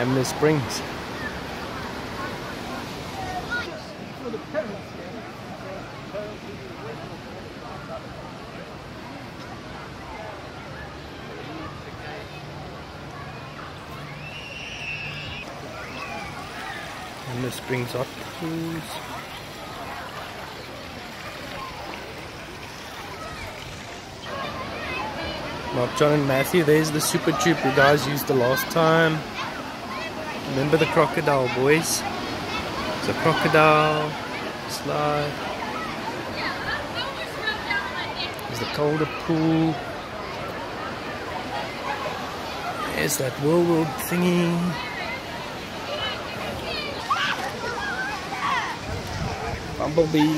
and the springs. And the springs hot pools. Mark, John and Matthew, there's the Super Tube you guys used the last time. Remember the crocodile, boys? There's a crocodile slide. There's the colder pool. There's that whirlwind thingy. Bumblebee.